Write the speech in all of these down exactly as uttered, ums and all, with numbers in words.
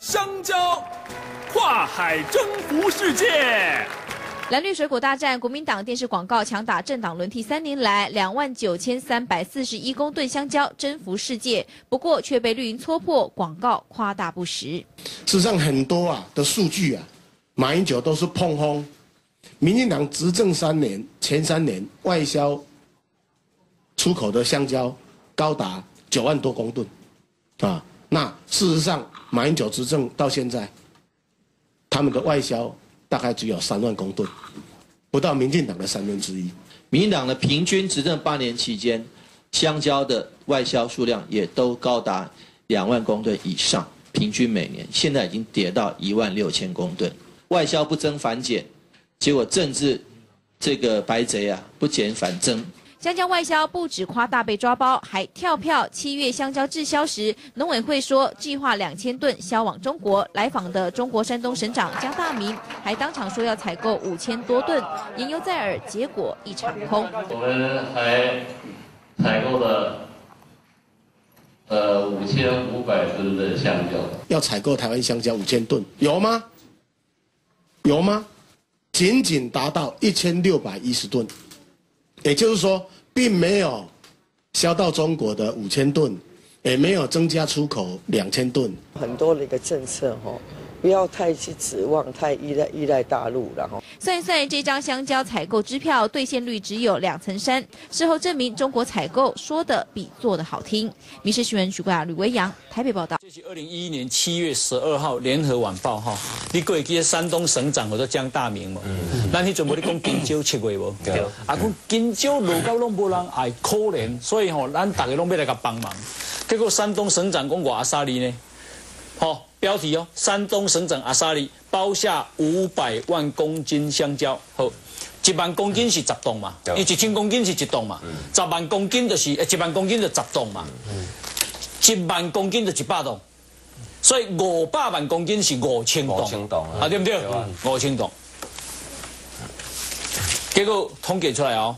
香蕉，跨海征服世界。 蓝绿水果大战，国民党电视广告强打政党轮替三年来两万九千三百四十一公吨香蕉征服世界，不过却被绿营戳破，广告夸大不实。 事实上，很多啊的数据啊，马英九都是碰轰。民进党执政三年，前三年外销出口的香蕉高达九万多公吨，啊，那事实上马英九执政到现在，他们的外销大概只有三万公吨，不到民进党的三分之一。 民进党的平均执政八年期间，香蕉的外销数量也都高达两万公吨以上，平均每年，现在已经跌到一万六千公吨，外销不增反减。结果政治这个白贼啊，不减反增。 香蕉外销不止夸大被抓包，还跳票。七月香蕉滞销时，农委会说计划两千吨销往中国。来访的中国山东省长江大民还当场说要采购五千多吨，言犹在耳，结果一场空。 我们还采购了呃五千五百吨的香蕉。 要采购台湾香蕉五千吨，有吗？有吗？仅仅达到一千六百一十吨，也就是说，并没有销到中国的五千吨，也没有增加出口两千吨。 很多的一个政策哈，不要太去指望，太依赖依赖大陆，然后算一算，这张香蕉采购支票兑现率只有两层山。事后证明，中国采购说的比做的好听。民视新闻许贵雅、吕维扬台北报道。 这是二零一一年七月十二号，《联合晚报》哈，你过去山东省长叫做江大明嘛，嗯、咱迄阵无你讲金蕉七月无，对，啊讲金蕉落到拢无人爱，可怜，所以吼、哦，咱大家拢要来甲帮忙。结果山东省长讲偌阿沙利呢，吼、哦。标题哦，山东省长阿沙利包下五百万公斤香蕉，好，一万公斤是十吨嘛，因为一千公斤是一吨嘛，嗯、十万公斤就是一万公斤就十吨嘛，嗯、一万公斤就一百吨，所以五百万公斤是五千吨，啊对不对？五千吨，结果统计出来哦，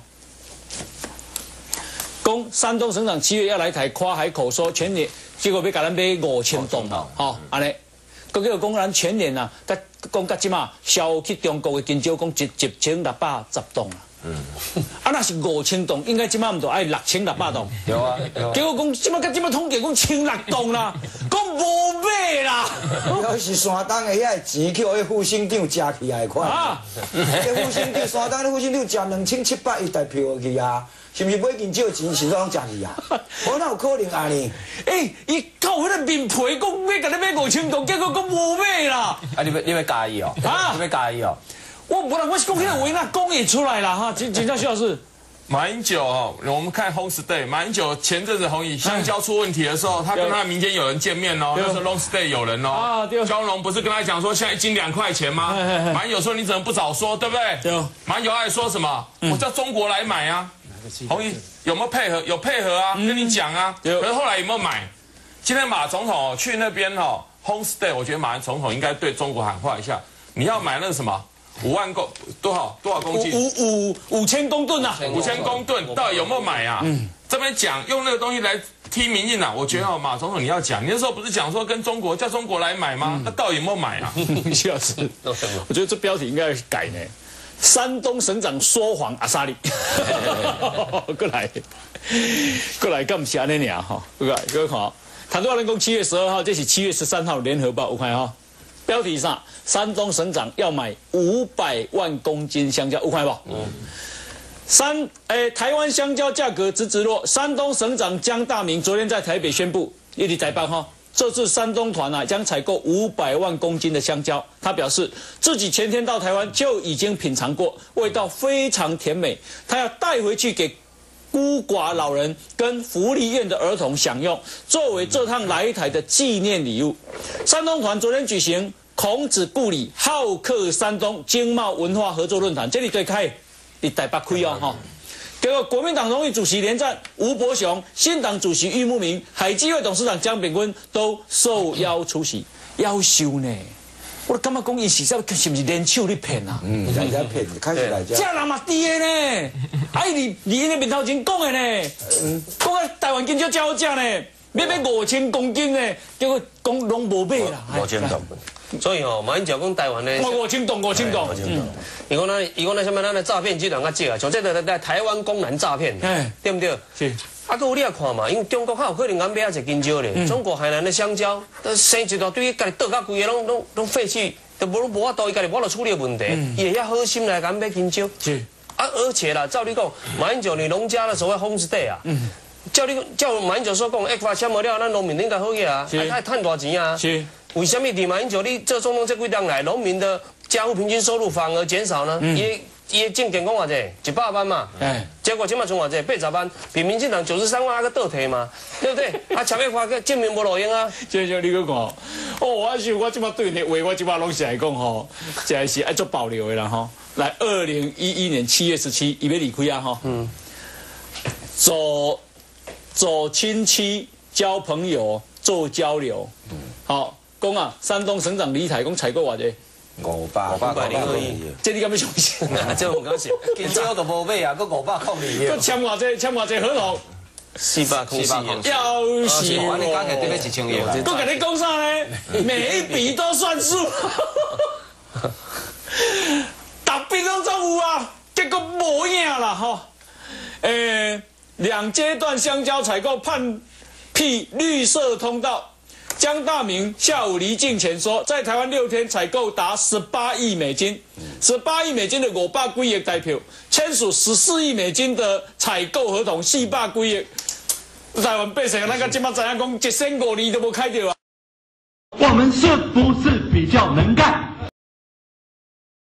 讲山东省长七月要来台夸海口说全年。结果要甲咱买五千吨嘛，吼，安尼，佮叫讲咱全年啊，甲讲甲即马销去中国的金蕉，讲一一千六百十吨啦。嗯，啊，那是五千吨，应该即马唔着爱六千六百吨。有啊，有啊。结果讲即马甲即马统计讲千六吨啦，讲无买啦。 要是山东的遐个钱去迄副省长食去啊，款。啊，迄副省长山东的副省长食两千七百一台票去啊。是不是买金蕉钱是拢食去啊？我哪有可能安尼？ 哎，伊靠迄个面皮讲要甲你买五千吨，结果讲无买啦。 啊，你要你要介意哦？啊，你要介意哦？ 我无人，我是讲迄个话那讲也出来了哈，真真正徐老师。 马英九哦，我们看 Long Stay， 马英九前阵子红以香蕉出问题的时候，他跟他的民间友人见面哦，那是 Long Stay 友人哦。啊，对。高龙不是跟他讲说现在一斤两块钱吗？马英九说你怎么不早说，对不对？对。马英九还说什么？我叫中国来买啊。红衣有没有配合？有配合啊，嗯、跟你讲啊。可是后来有没有买？今天马总统去那边哦 ，Homestay， 我觉得马总统应该对中国喊话一下，你要买那个什么五万公多少多少公斤？ 五五五千公吨啊！ 五千公吨到底有没有买啊？嗯，这边讲用那个东西来踢民进党，我觉得哦，马总统你要讲，你那时候不是讲说跟中国叫中国来买吗？嗯、那到底有没有买啊？ 徐老师，我觉得这标题应该要改呢。山东省长说谎阿沙利，过来，过来，干唔是安尼尔哈？过来，各位看，谈多人讲七月十二号，这是七月十三号联合报，有看哈？标题上，山东省长要买五百万公斤香蕉，有看不？嗯。山诶，台湾香蕉价格直直落，山东省长江大明昨天在台北宣布，一直在办哈。这次山东团啊将采购五百万公斤的香蕉，他表示自己前天到台湾就已经品尝过，味道非常甜美，他要带回去给孤寡老人跟福利院的儿童享用，作为这趟来台的纪念礼物。山东团昨天举行孔子故里好客山东经贸文化合作论坛，这里对开，你台北开哦哈。结果，国民党荣誉主席连战、吴伯雄、新党主席郁慕明、海基会董事长江炳坤都受邀出席。夭寿呢？我感觉讲伊是是不是连手咧骗啊？ 嗯，人家骗，开始来讲。 这人嘛低的呢，哎，你你因的面头前讲的呢，讲啊台湾金蕉真好食呢。 要要五千公斤呢，结果讲拢无买啦。 五千吨。所以吼，马英九讲台湾呢， 五千吨，五千吨。 伊讲咱，伊讲咱什么？咱的诈骗集团较少啊，像这个在台湾公然诈骗，对不对？ 是。 啊，搁有你也看嘛，因为中国较有可能安买啊一斤蕉咧，中国海南的香蕉，都生一大堆，家己倒甲规个拢拢拢废弃，都无无法度，伊家己无法度处理问题，伊会遐好心来安买斤蕉。是。啊，而且啦，照你讲，马英九你农家的所谓 homestay 啊，照你照马英九所讲，一发签无了，咱农民应该好个啊，还赚大钱啊。是。为什么伫马英九你做总统这几年来，农民的家户平均收入反而减少呢？伊伊的政见讲偌济，一百万嘛，哎，结果今麦剩偌济，八十万，比民进党九十三万那个倒退嘛，对不对？啊，前面发个证明无路用啊。 就就你去看，哦，我是我即麦对你话，我即麦拢是来讲吼，这是爱做保留的啦吼。来，二零一一年七月十七，伊要离开啊吼。嗯。走走亲戚，交朋友，做交流。嗯。好，讲啊，山东省长李采讲采购偌济。 五百五百零二亿， 这你敢要相信？ 这我唔敢信， 今朝都无买啊，佮五百空二亿。 佮签偌济，签偌济合同？ 四百空四亿。 要死我！ 你讲起对要一千亿。 佮跟你讲啥呢？每一笔都算数。大笔拢总有啊，结果无影啦吼。诶，两阶段香蕉采购判辟绿色通道。江大明下午离境前说，在台湾六天采购达十八亿美金，十八亿美金的五百几亿代表签署十四亿美金的采购合同，四百几亿。台湾百姓那个今麦知影讲一千五年都无开掉啊！ 我们是不是比较能干？